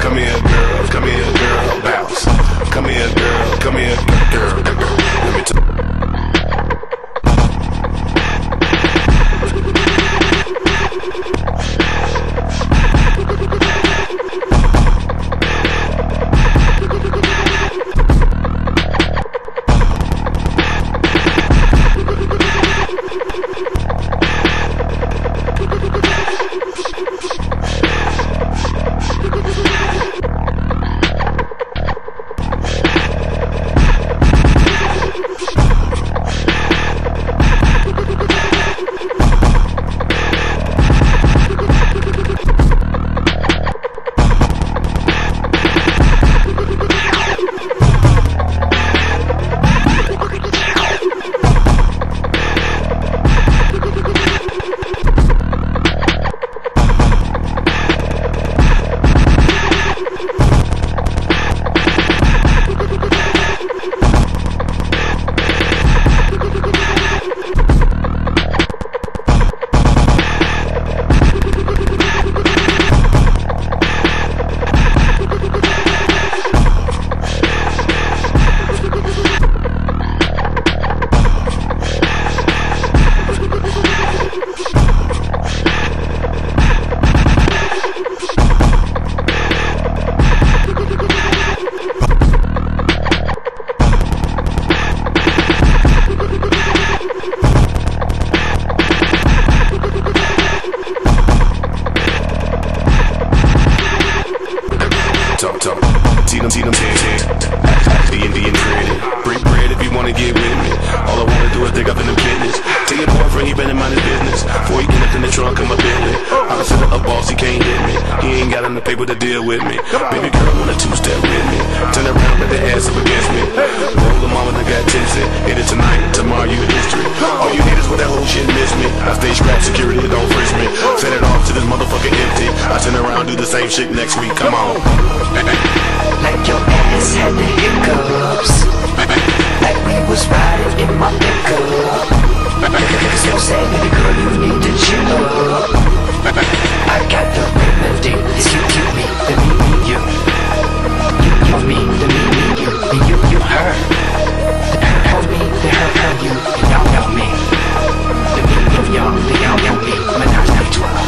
come here, girl, bounce. Come here, girl, let me talk. See them, the Indian pretty. Break bread if you wanna get with me. All I wanna do is dig up in the business. Tell your boyfriend he better mind his business. Before he get up in the trunk of my Bentley. I'm consider a boss, he can't hit me. He ain't got enough paper to deal with me. Baby girl on a two-step with me. Turn around, put the ass up against me. Roll the mama that got tipsy. Hit it tonight, tomorrow you in history. All you haters with that whole shit miss me. I stay strapped, security don't frisk me. Set it off to this motherfucker empty. I turn around, do the same shit next week. Come on. Like your ass had the hiccups. Like we was riding in my pickup. So say, baby girl, you need to chill up. I got the remedy. It's me, the me, you. You, me, the me, you. And you, her. Her, me, the her, you. And y'all, me. The me, y'all, me. Menage a trois.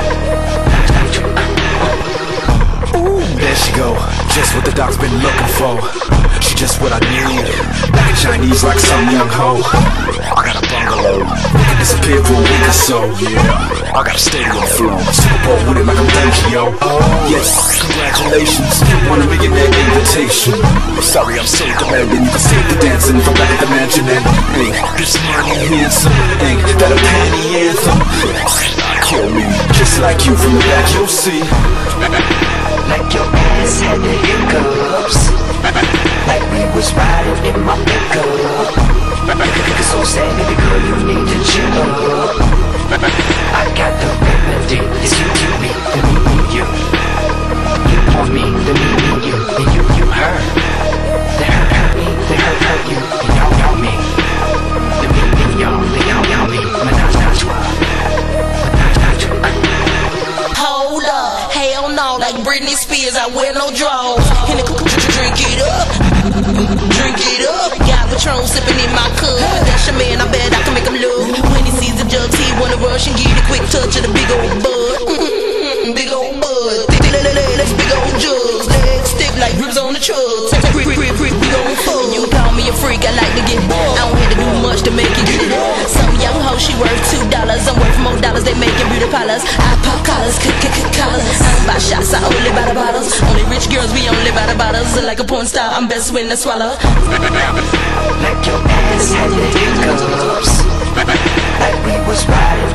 Ooh, there she go. Just what the doc's been looking for. She just what I need. Black and Chinese like some young hoe. I got a bungalow. We can disappear for a week or so. Yeah, I got a stadium flow. Super Bowl with it like I'm Dankio. Yes, congratulations. Want a millionaire invitation. Sorry, I'm so demanding. You can save the dancing from back at the mansion. And hey, this money handsome. Ain't that a panty anthem? Kill me, just like you from the back, you'll see. Like your ass had the hiccups. Like we was riding in my pickup. So say, baby girl, you need to chill up. I got the remedy. It's me, the me, you. You, me, the me, you. And you, her. The her, me, the her, you. And y'all, me. The me, y'all, me. Menage a trois. Hold up, hell no, like Britney Spears, I wear no drawers. And drink it up, got Patron sipping in my cup. That's your man, I bet I can make him look. When he sees the jugs, he wanna rush and get a quick touch of the big old bud. Big old bud, let's big old jugs. Legs stick like ribs on the truck. We gon' fuck. You call me a freak, I like to get I don't have to do much to make it get it. Some young hoe, she worth $2. I'm worth more dollars, they making beauty parlors. I pop collars, collars. I don't buy shots, I only buy the bottles. Only rich girls, we only buy the bottles. Like a porn star, I'm best when I swallow. Like your ass had the hiccups. Like we was riding